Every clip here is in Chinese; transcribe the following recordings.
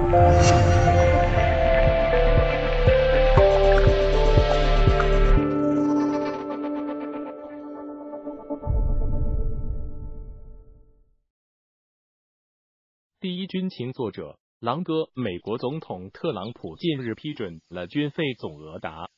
第一军情作者狼哥。美国总统特朗普近日批准了军费总额达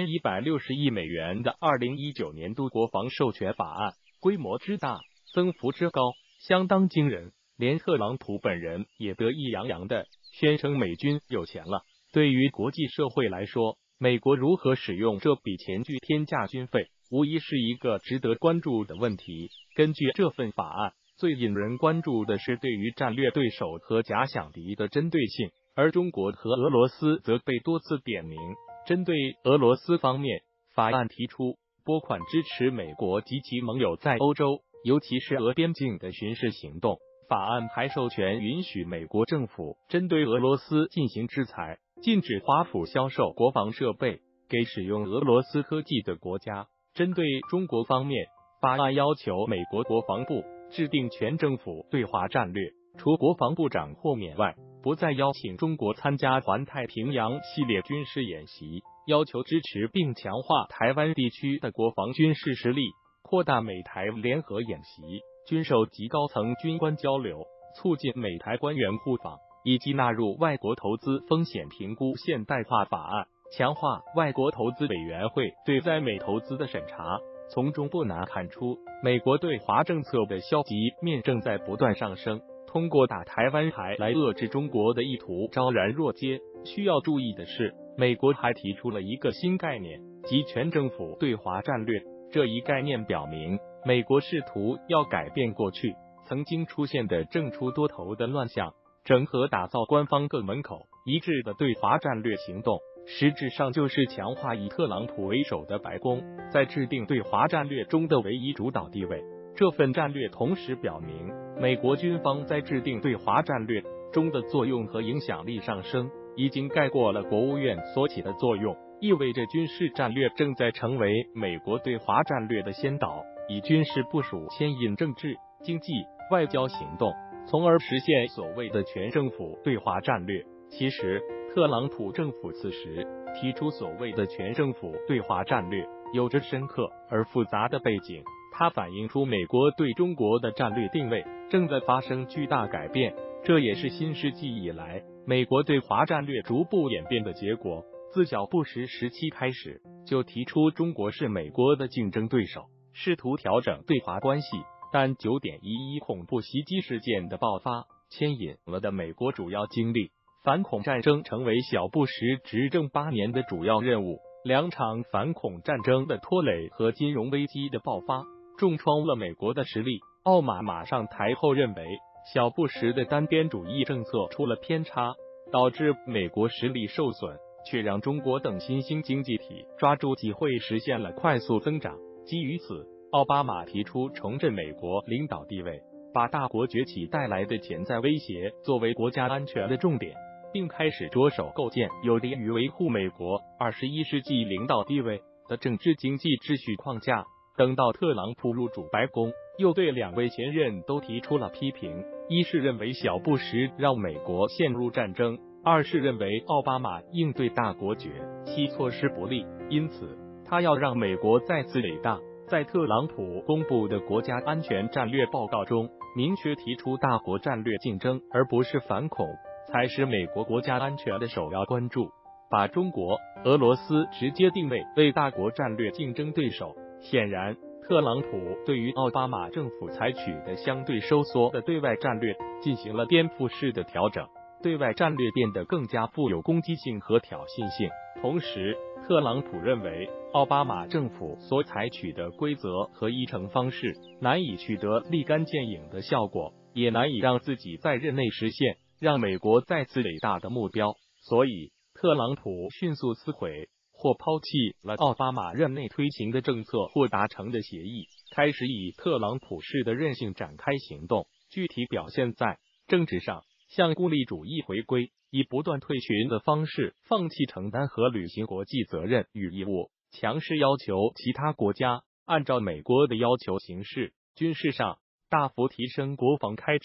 7160亿美元的2019年度国防授权法案，规模之大，增幅之高，相当惊人。连特朗普本人也得意洋洋地宣称美军有钱了。对于国际社会来说，美国如何使用这笔前具天价军费，无疑是一个值得关注的问题。根据这份法案，最引人关注的是对于战略对手和假想敌的针对性，而中国和俄罗斯则被多次点名。针对俄罗斯方面，法案提出拨款支持美国及其盟友在欧洲，尤其是俄边境的巡视行动。法案还授权允许美国政府针对俄罗斯进行制裁，禁止华府销售国防设备给使用俄罗斯科技的国家。针对中国方面，法案要求美国国防部制定全政府对华战略，除国防部长豁免外，不再邀请中国参加环太平洋系列军事演习，要求支持并强化台湾地区的国防军事实力，扩大美台联合演习，军售及高层军官交流，促进美台官员互访，以及纳入外国投资风险评估现代化法案，强化外国投资委员会对在美投资的审查。从中不难看出，美国对华政策的消极面正在不断上升，通过打台湾牌来遏制中国的意图昭然若揭。需要注意的是，美国还提出了一个新概念，即全政府对华战略。这一概念表明，美国试图要改变过去曾经出现的政出多头的乱象，整合打造官方各门口一致的对华战略行动，实质上就是强化以特朗普为首的白宫在制定对华战略中的唯一主导地位。这份战略同时表明，美国军方在制定对华战略中的作用和影响力上升，已经盖过了国务院所起的作用，意味着军事战略正在成为美国对华战略的先导，以军事部署牵引政治、经济、外交行动，从而实现所谓的全政府对华战略。其实，特朗普政府此时提出所谓的全政府对华战略，有着深刻而复杂的背景。它反映出美国对中国的战略定位正在发生巨大改变，这也是新世纪以来美国对华战略逐步演变的结果。自小布什时期开始，就提出中国是美国的竞争对手，试图调整对华关系。但9.11恐怖袭击事件的爆发牵引了的美国主要精力，反恐战争成为小布什执政8年的主要任务。2场反恐战争的拖累和金融危机的爆发重创了美国的实力。奥巴马上台后认为，小布什的单边主义政策出了偏差，导致美国实力受损，却让中国等新兴经济体抓住机会实现了快速增长。基于此，奥巴马提出重振美国领导地位，把大国崛起带来的潜在威胁作为国家安全的重点，并开始着手构建有利于维护美国21世纪领导地位的政治经济秩序框架。等到特朗普入主白宫，又对2位前任都提出了批评，一是认为小布什让美国陷入战争，二是认为奥巴马应对大国崛起措施不利，因此他要让美国再次伟大。在特朗普公布的国家安全战略报告中，明确提出大国战略竞争而不是反恐才是美国国家安全的首要关注，把中国、俄罗斯直接定位为大国战略竞争对手。显然，特朗普对于奥巴马政府采取的相对收缩的对外战略进行了颠覆式的调整，对外战略变得更加富有攻击性和挑衅性。同时，特朗普认为奥巴马政府所采取的规则和议程方式难以取得立竿见影的效果，也难以让自己在任内实现让美国再次伟大的目标，所以特朗普迅速撕毁或抛弃了奥巴马任内推行的政策或达成的协议，开始以特朗普式的韧性展开行动。具体表现在政治上，向孤立主义回归，以不断退群的方式放弃承担和履行国际责任与义务，强势要求其他国家按照美国的要求行事。军事上，大幅提升国防开支，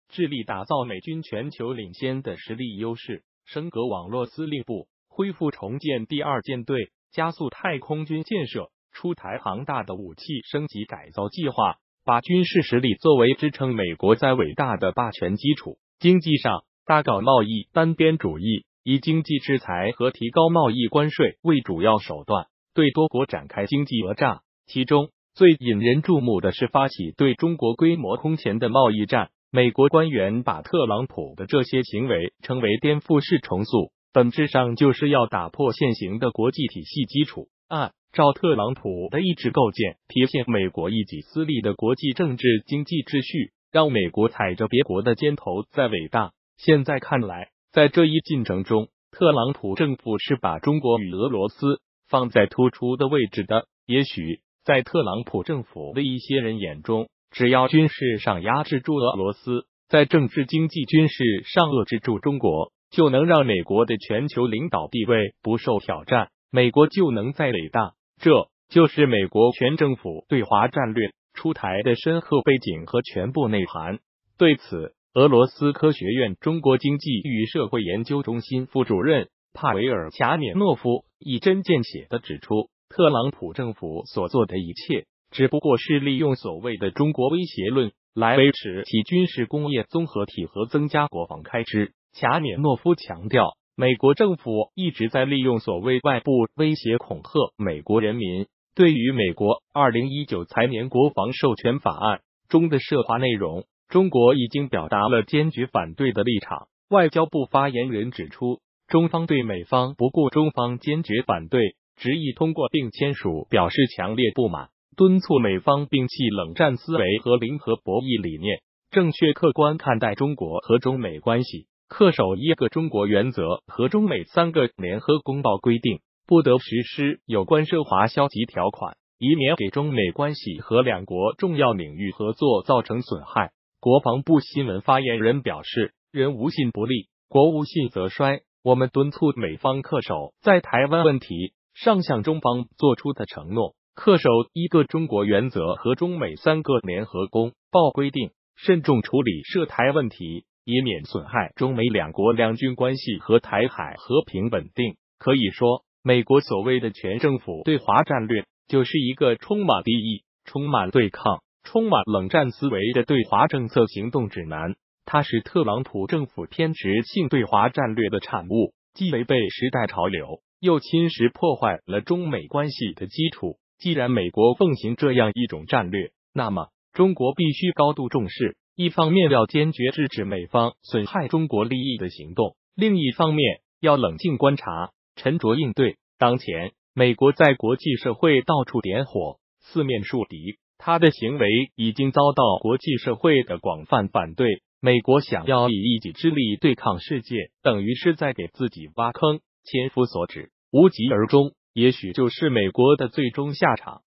致力打造美军全球领先的实力优势，升格网络司令部，恢复重建第2舰队，加速太空军建设，出台庞大的武器升级改造计划，把军事实力作为支撑美国在伟大的霸权基础。经济上，大搞贸易单边主义，以经济制裁和提高贸易关税为主要手段，对多国展开经济讹诈。其中最引人注目的是发起对中国规模空前的贸易战。美国官员把特朗普的这些行为称为颠覆式重塑，本质上就是要打破现行的国际体系基础，按照特朗普的意志构建体现美国一己私利的国际政治经济秩序，让美国踩着别国的肩头在伟大。现在看来，在这一进程中，特朗普政府是把中国与俄罗斯放在突出的位置的。也许在特朗普政府的一些人眼中，只要军事上压制住俄罗斯，在政治经济军事上遏制住中国，就能让美国的全球领导地位不受挑战，美国就能再伟大。这就是美国全政府对华战略出台的深刻背景和全部内涵。对此，俄罗斯科学院中国经济与社会研究中心副主任帕维尔·卡涅诺夫一针见血地指出，特朗普政府所做的一切只不过是利用所谓的中国威胁论来维持其军事工业综合体和增加国防开支。卡涅诺夫强调，美国政府一直在利用所谓外部威胁恐吓美国人民。对于美国2019财年国防授权法案中的涉华内容，中国已经表达了坚决反对的立场。外交部发言人指出，中方对美方不顾中方坚决反对，执意通过并签署表示强烈不满，敦促美方摒弃冷战思维和零和博弈理念，正确客观看待中国和中美关系，恪守一个中国原则和中美3个联合公报规定，不得实施有关涉华消极条款，以免给中美关系和两国重要领域合作造成损害。国防部新闻发言人表示，人无信不立，国无信则衰，我们敦促美方恪守在台湾问题上向中方做出的承诺，恪守一个中国原则和中美3个联合公报规定，慎重处理涉台问题，以免损害中美两国两军关系和台海和平稳定。可以说，美国所谓的全政府对华战略，就是一个充满敌意、充满对抗、充满冷战思维的对华政策行动指南。它是特朗普政府偏执性对华战略的产物，既违背时代潮流，又侵蚀破坏了中美关系的基础。既然美国奉行这样一种战略，那么中国必须高度重视，一方面要坚决制止美方损害中国利益的行动，另一方面要冷静观察，沉着应对。当前，美国在国际社会到处点火，四面树敌，他的行为已经遭到国际社会的广泛反对。美国想要以一己之力对抗世界，等于是在给自己挖坑，千夫所指，无疾而终，也许就是美国的最终下场。